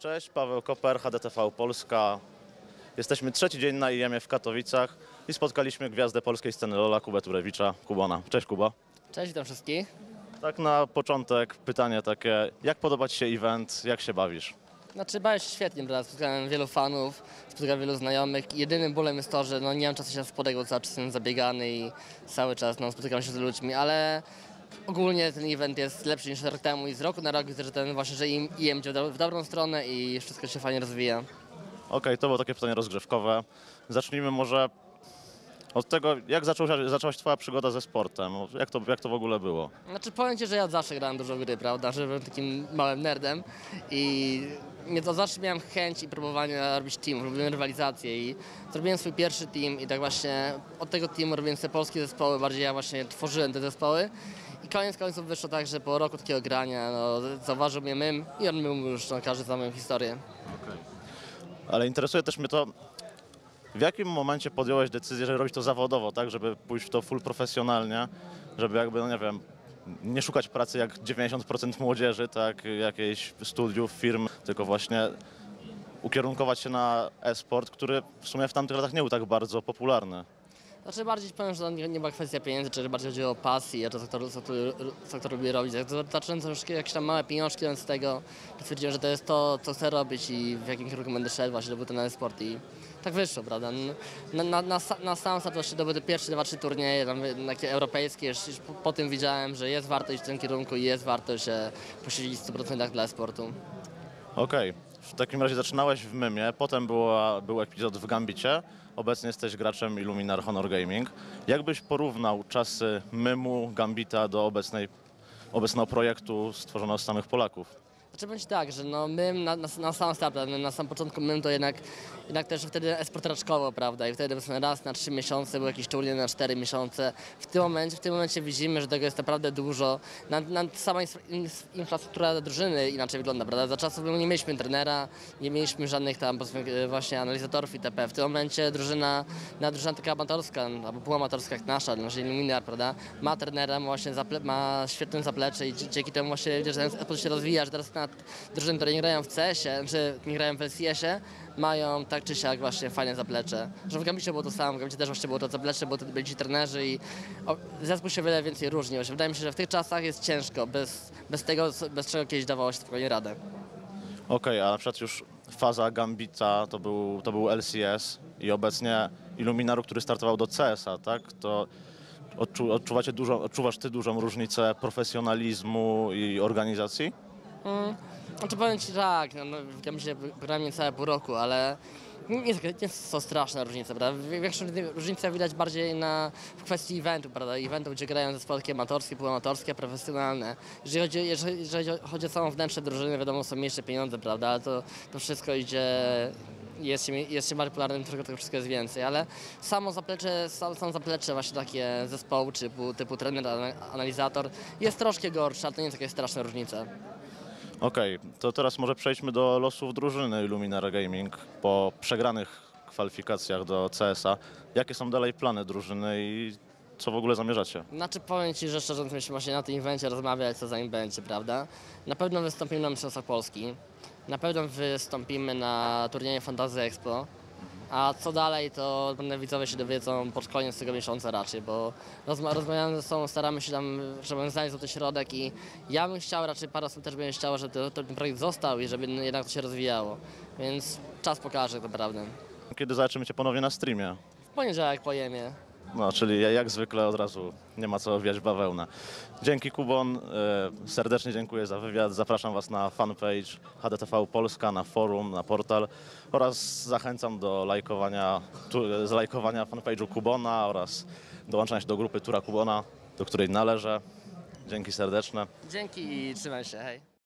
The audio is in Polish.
Cześć, Paweł Koper, HDTV Polska. Jesteśmy trzeci dzień na IEM-ie w Katowicach i spotkaliśmy gwiazdę polskiej sceny LoL'a, Kubę Turewicza, Kubona. Cześć, Kuba. Cześć, witam wszystkich. Tak na początek pytanie takie, jak podoba Ci się event, jak się bawisz? Znaczy, bawię się świetnie, prawda? Spotkałem wielu fanów, spotkałem wielu znajomych. Jedynym bólem jest to, że nie mam czasu się spodego, cały czas jestem zabiegany i cały czas spotykam się z ludźmi, ale ogólnie ten event jest lepszy niż rok temu i z roku na rok widzę, że że IEM idzie w dobrą stronę i wszystko się fajnie rozwija. Okej, to było takie pytanie rozgrzewkowe. Zacznijmy może od tego, jak zaczęłaś Twoja przygoda ze sportem? Jak to w ogóle było? Znaczy, powiem Ci, że ja zawsze grałem dużo w gry, prawda, że byłem takim małym nerdem i to zawsze miałem chęć i próbowania robić team, robiłem rywalizację i zrobiłem swój pierwszy team i tak właśnie od tego teamu robiłem sobie polskie zespoły, bardziej ja właśnie tworzyłem te zespoły i koniec końców wyszło tak, że po roku takiego grania zauważył mnie mym i on mówił już każdy za moją historię. Okay. Ale interesuje też mnie to, w jakim momencie podjąłeś decyzję, żeby robić to zawodowo, tak, żeby pójść w to full profesjonalnie, żeby jakby, no nie wiem, nie szukać pracy jak 90% młodzieży, tak, jakichś studiów, firm, tylko właśnie ukierunkować się na e-sport, który w sumie w tamtych latach nie był tak bardzo popularny. Znaczy bardziej powiem, że to nie była kwestia pieniędzy, czy bardziej chodziło o pasję, to co kto lubi robić. Jak zacząłem troszkę jakieś tam małe pieniążki z tego, stwierdziłem, że to jest to, co chcę robić i w jakim kierunku będę szedł, właśnie to był ten sport i tak wyszło, prawda. Na sam start właśnie to były te pierwsze 2-3 turnieje, tam takie europejskie, już po tym widziałem, że jest warto iść w tym kierunku i jest warto się poświęcić w 100% dla sportu. Okej. W takim razie zaczynałeś w Mymie, potem był epizod w Gambicie, obecnie jesteś graczem Illuminar Honor Gaming. Jak byś porównał czasy Mymu, Gambita do obecnego projektu stworzonego z samych Polaków? Znaczy bądź tak, że Mym na sam start, na sam początku Mym to jednak też wtedy esport raczkowo, prawda, i wtedy raz na 3 miesiące był jakiś turniej na 4 miesiące. W tym momencie widzimy, że tego jest naprawdę dużo. Sama infrastruktura drużyny inaczej wygląda, prawda, za czasów nie mieliśmy trenera, nie mieliśmy żadnych tam właśnie analizatorów itp. W tym momencie drużyna taka amatorska, albo półamatorska jak nasza, nasz Illuminar, prawda, ma trenera, ma świetne zaplecze i dzięki temu właśnie widzę, że ten esport się rozwija, że teraz drużyny, które nie grają w CS-ie, czy nie grają w LCS-ie, mają tak czy siak właśnie fajne zaplecze. Że w Gambicie było to samo, w Gambicie też właśnie było to zaplecze, byli ci trenerzy i zespół się wiele więcej różni. Wydaje mi się, że w tych czasach jest ciężko, bez tego, bez czego kiedyś dawało się spokojnie radę. Okej, a na przykład już faza Gambita to był LCS i obecnie Illuminaru, który startował do CS-a, tak? To odczuwasz Ty dużą różnicę profesjonalizmu i organizacji? Znaczy powiem Ci tak, w Gambicie grałem niecałe pół roku, ale nie jest to straszna różnica, prawda? Większą różnicę widać bardziej w kwestii eventu, prawda? Eventów, gdzie grają zespoły półamatorskie, profesjonalne. Jeżeli chodzi o samą wnętrze drużyny, wiadomo, są mniejsze pieniądze, prawda? Ale to wszystko idzie, jest się bardziej popularnym, tylko tego wszystko jest więcej, ale samo zaplecze właśnie takie zespołu typu trener, analizator jest troszkę gorsze, ale to nie jest jakaś straszna różnica. Okej, to teraz może przejdźmy do losów drużyny Illuminar Gaming po przegranych kwalifikacjach do CS-a. Jakie są dalej plany drużyny i co w ogóle zamierzacie? Znaczy powiem Ci, że szczerze musimy właśnie na tym evencie rozmawiać, co za nim będzie, prawda? Na pewno wystąpimy na Mistrzostwach Polski, na pewno wystąpimy na turnieju Fantasy Expo, a co dalej to widzowie się dowiedzą pod koniec tego miesiąca raczej, bo rozmawiamy ze sobą, staramy się tam, żeby znaleźć złoty środek i ja bym chciał, raczej parę osób też będzie chciało, żeby ten projekt został i żeby jednak to się rozwijało, więc czas pokaże tak naprawdę. Kiedy zobaczymy Cię ponownie na streamie? W poniedziałek po IEM-ie. No, czyli jak zwykle od razu nie ma co owijać bawełnę. Dzięki Kubon, serdecznie dziękuję za wywiad. Zapraszam Was na fanpage HDTV Polska, na forum, na portal oraz zachęcam do lajkowania fanpage'u Kubona oraz dołączania się do grupy Tura Kubona, do której należę. Dzięki serdeczne. Dzięki i trzymaj się, hej.